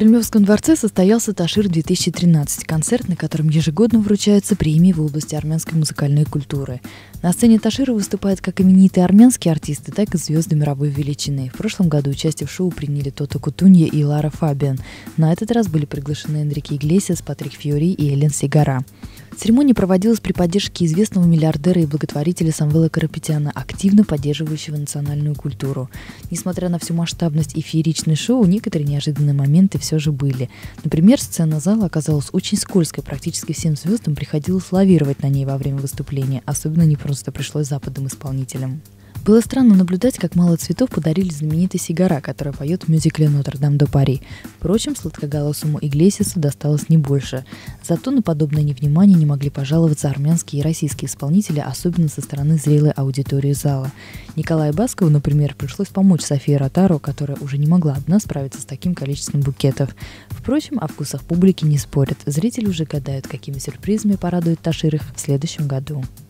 Кремлевском дворце состоялся Ташир-2013, концерт, на котором ежегодно вручаются премии в области армянской музыкальной культуры. На сцене Ташира выступают как именитые армянские артисты, так и звезды мировой величины. В прошлом году участие в шоу приняли Тото Кутунья и Лара Фабиан. На этот раз были приглашены Энрике Иглесиас, Патрик Фьюри и Эллен Сигара. Церемония проводилась при поддержке известного миллиардера и благотворителя Самвела Карапетяна, активно поддерживающего национальную культуру. Несмотря на всю масштабность и фееричное шоу, некоторые неожиданные моменты все же были. Например, сцена зала оказалась очень скользкой, практически всем звездам приходилось лавировать на ней во время выступления, особенно непросто пришлось западным исполнителям. Было странно наблюдать, как мало цветов подарили знаменитой Сигара, которая поет в мюзикле «Нотр-Дам де Пари». Впрочем, сладкоголосому Иглесиасу досталось не больше. Зато на подобное невнимание не могли пожаловаться армянские и российские исполнители, особенно со стороны зрелой аудитории зала. Николаю Баскову, например, пришлось помочь Софии Ротару, которая уже не могла одна справиться с таким количеством букетов. Впрочем, о вкусах публики не спорят. Зрители уже гадают, какими сюрпризами порадует Ташир их в следующем году.